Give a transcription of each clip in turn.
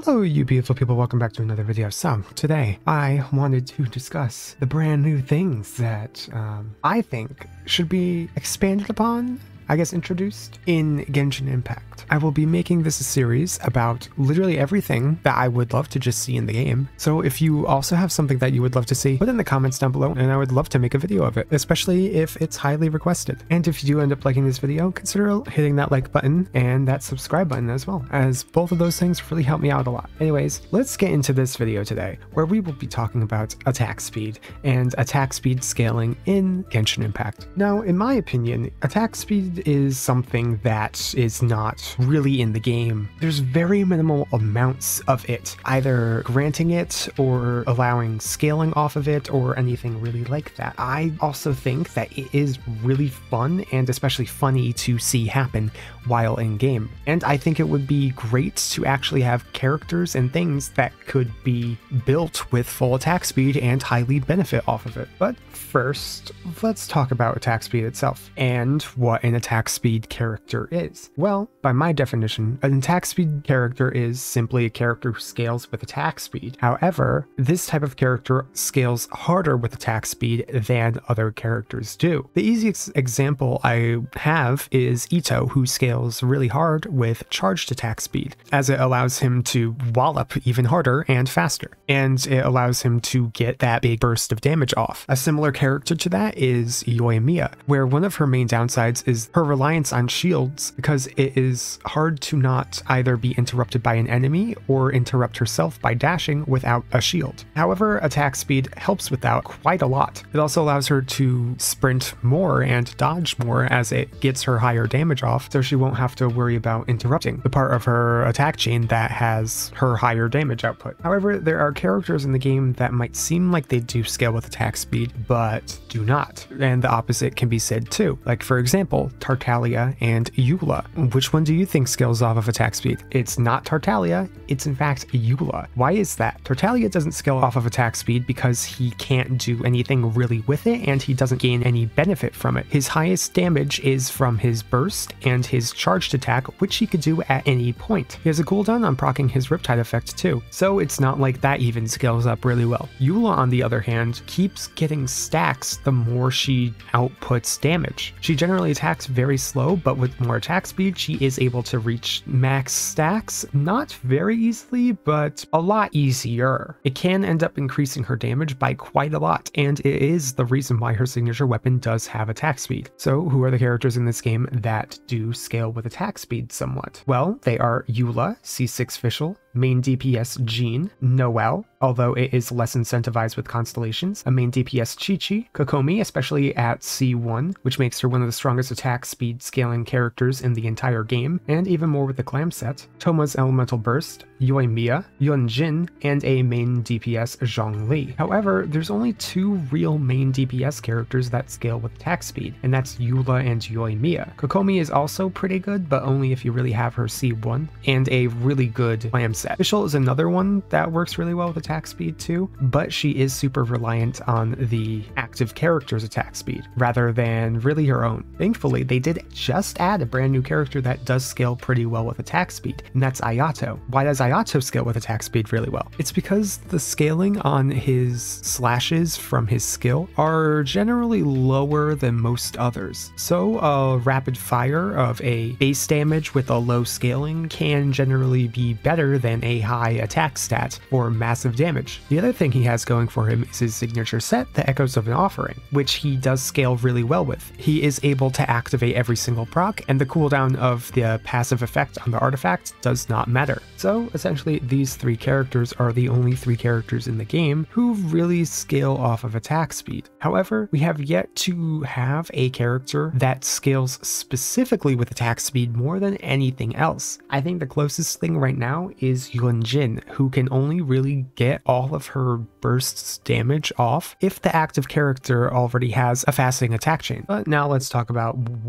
Hello you beautiful people, welcome back to another video. So today I wanted to discuss the brand new things that I think should be expanded upon, I guess introduced, in Genshin Impact. I will be making this a series about literally everything that I would love to just see in the game. So if you also have something that you would love to see, put in the comments down below and I would love to make a video of it, especially if it's highly requested. And if you do end up liking this video, consider hitting that like button and that subscribe button as well, as both of those things really help me out a lot. Anyways, let's get into this video today, where we will be talking about attack speed and attack speed scaling in Genshin Impact. Now, in my opinion, attack speed is something that is not really in the game. There's very minimal amounts of it, either granting it or allowing scaling off of it or anything really like that. I also think that it is really fun and especially funny to see happen while in game. And I think it would be great to actually have characters and things that could be built with full attack speed and highly benefit off of it. But first, let's talk about attack speed itself and what an attack speed character is. Well, by my definition, an attack speed character is simply a character who scales with attack speed. However, this type of character scales harder with attack speed than other characters do. The easiest example I have is Ito, who scales really hard with charged attack speed, as it allows him to wallop even harder and faster, and it allows him to get that big burst of damage off. A similar character to that is Yoimiya, where one of her main downsides is her reliance on shields, because it is hard to not either be interrupted by an enemy or interrupt herself by dashing without a shield. However, attack speed helps with that quite a lot. It also allows her to sprint more and dodge more as it gets her higher damage off, so she won't have to worry about interrupting the part of her attack chain that has her higher damage output. However, there are characters in the game that might seem like they do scale with attack speed, but do not. And the opposite can be said too. Like, for example, Tartaglia and Eula. Which one do you think scales off of attack speed? It's not Tartaglia, it's in fact Eula. Why is that? Tartaglia doesn't scale off of attack speed because he can't do anything really with it and he doesn't gain any benefit from it. His highest damage is from his burst and his charged attack, which he could do at any point. He has a cooldown on proccing his Riptide effect too, so it's not like that even scales up really well. Eula, on the other hand, keeps getting stacks the more she outputs damage. She generally attacks very slow, but with more attack speed, she is able to reach max stacks, not very easily, but a lot easier. It can end up increasing her damage by quite a lot, and it is the reason why her signature weapon does have attack speed. So who are the characters in this game that do scale with attack speed somewhat? Well, they are Eula, C6 Fischl, main DPS Jean, Noelle, although it is less incentivized with constellations, a main DPS Chi-Chi, Kokomi, especially at C1, which makes her one of the strongest attack speed scaling characters in the entire game, and even more with the clam set, Thoma's Elemental Burst, Yoimiya, Yunjin, and a main DPS Zhongli. However, there's only two real main DPS characters that scale with attack speed, and that's Eula and Yoimiya. Kokomi is also pretty good, but only if you really have her C1 and a really good clam set. Fischl is another one that works really well with attack speed too, but she is super reliant on the active character's attack speed rather than really her own. Thankfully, they did just add a brand new character that does scale pretty well with attack speed, and that's Ayato. Why does Ayato scale with attack speed really well? It's because the scaling on his slashes from his skill are generally lower than most others. So a rapid fire of a base damage with a low scaling can generally be better than a high attack stat for massive damage. The other thing he has going for him is his signature set, the Echoes of an Offering, which he does scale really well with. He is able to activate every single proc, and the cooldown of the passive effect on the artifact does not matter. So essentially, these three characters are the only three characters in the game who really scale off of attack speed. However, we have yet to have a character that scales specifically with attack speed more than anything else. I think the closest thing right now is Yunjin, who can only really get all of her bursts damage off if the active character already has a fasting attack chain. But now let's talk about what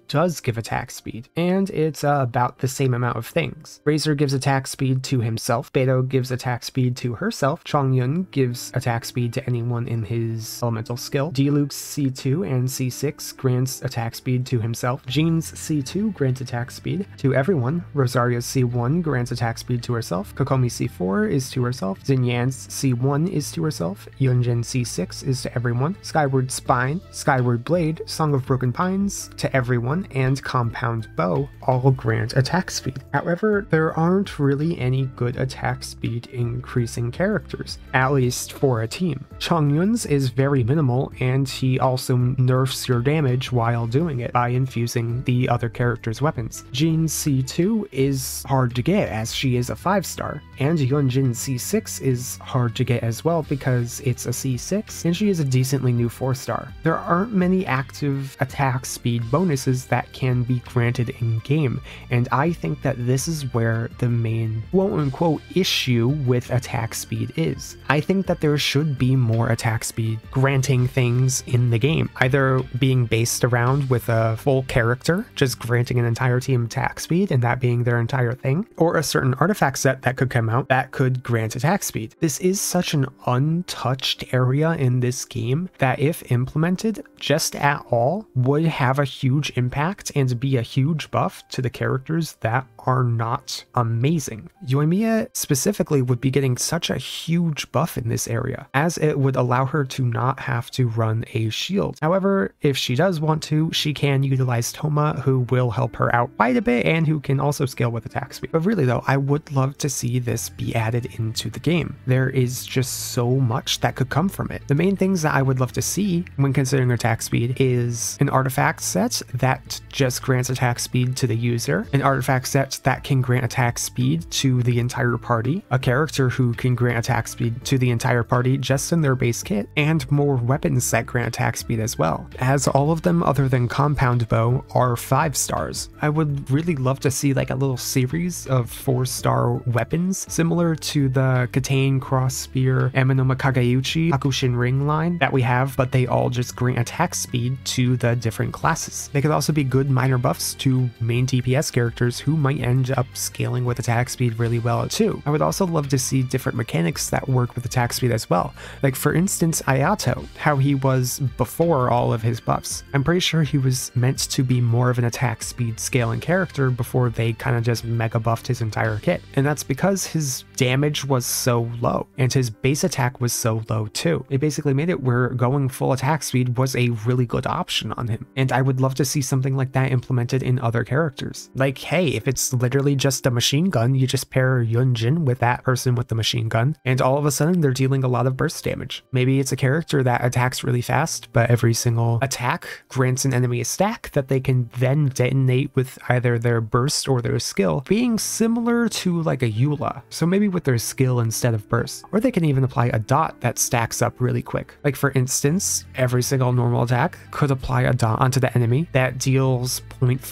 does give attack speed, and it's about the same amount of things. Razor gives attack speed to himself, Beto gives attack speed to herself, Chongyun gives attack speed to anyone in his elemental skill, Diluc's C2 and C6 grants attack speed to himself, Jean's C2 grants attack speed to everyone, Rosaria's C1 grants attack speed to herself, Kokomi's C4 is to herself, Xinyan's C1 is to herself, Yunjin's C6 is to everyone, Skyward Spine, Skyward Blade, Song of Broken Pines to everyone, and Compound Bow all grant attack speed. However, there aren't really any good attack speed increasing characters, at least for a team. Chongyun's is very minimal, and he also nerfs your damage while doing it by infusing the other character's weapons. Jean's C2 is hard to get as she is a 5-star, and Yunjin's C6 is hard to get as well because it's a C6 and she is a decently new 4-star. There aren't many active attack speed bonuses that can be granted in game, and I think that this is where the main quote-unquote issue with attack speed is. I think that there should be more attack speed granting things in the game, either being based around with a full character, just granting an entire team attack speed and that being their entire thing, or a certain artifact set that could come out that could grant attack speed. This is such an untouched area in this game that if implemented just at all would have a huge impact and be a huge buff to the characters that are not amazing. Yoimiya specifically would be getting such a huge buff in this area, as it would allow her to not have to run a shield. However, if she does want to, she can utilize Toma, who will help her out quite a bit and who can also scale with attack speed. But really though, I would love to see this be added into the game. There is just so much that could come from it. The main things that I would love to see when considering attack speed is an artifact set that just grants attack speed to the user, an artifact set that can grant attack speed to the entire party, a character who can grant attack speed to the entire party just in their base kit, and more weapons that grant attack speed as well, as all of them other than Compound Bow are 5-stars. I would really love to see like a little series of 4-star weapons similar to the Katane Cross Spear, Eminoma Kageuchi, Hakushin Ring line that we have, but they all just grant attack speed to the different classes. They could also be good minor buffs to main DPS characters who might end up scaling with attack speed really well too. I would also love to see different mechanics that work with attack speed as well. Like for instance, Ayato, how he was before all of his buffs. I'm pretty sure he was meant to be more of an attack speed scaling character before they kind of just mega buffed his entire kit. And that's because his damage was so low and his base attack was so low too. It basically made it where going full attack speed was a really good option on him. And I would love to see something like that implemented in other characters. Like, hey, if it's literally just a machine gun, you just pair Yunjin with that person with the machine gun, and all of a sudden they're dealing a lot of burst damage. Maybe it's a character that attacks really fast, but every single attack grants an enemy a stack that they can then detonate with either their burst or their skill, being similar to like a Eula. So maybe with their skill instead of burst. Or they can even apply a dot that stacks up really quick. Like for instance, every single normal attack could apply a dot onto the enemy that deals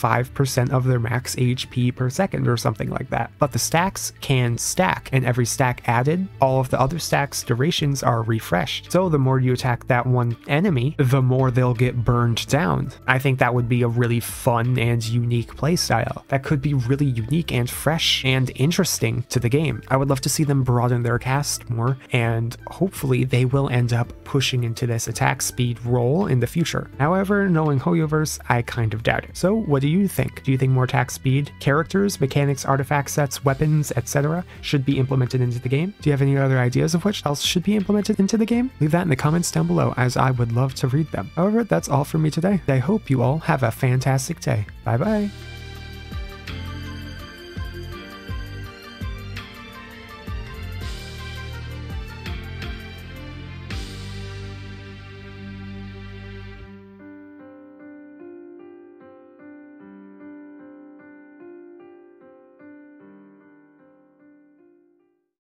0.5% of their max HP per second or something like that. But the stacks can stack, and every stack added, all of the other stacks' durations are refreshed. So the more you attack that one enemy, the more they'll get burned down. I think that would be a really fun and unique playstyle that could be really unique and fresh and interesting to the game. I would love to see them broaden their cast more, and hopefully they will end up pushing into this attack speed role in the future. However, knowing Hoyoverse, I kind of doubt it. So what do you think? Do you think more attack speed, characters, mechanics, artifact sets, weapons, etc. should be implemented into the game? Do you have any other ideas of which else should be implemented into the game? Leave that in the comments down below, as I would love to read them. However, that's all for me today. I hope you all have a fantastic day. Bye bye.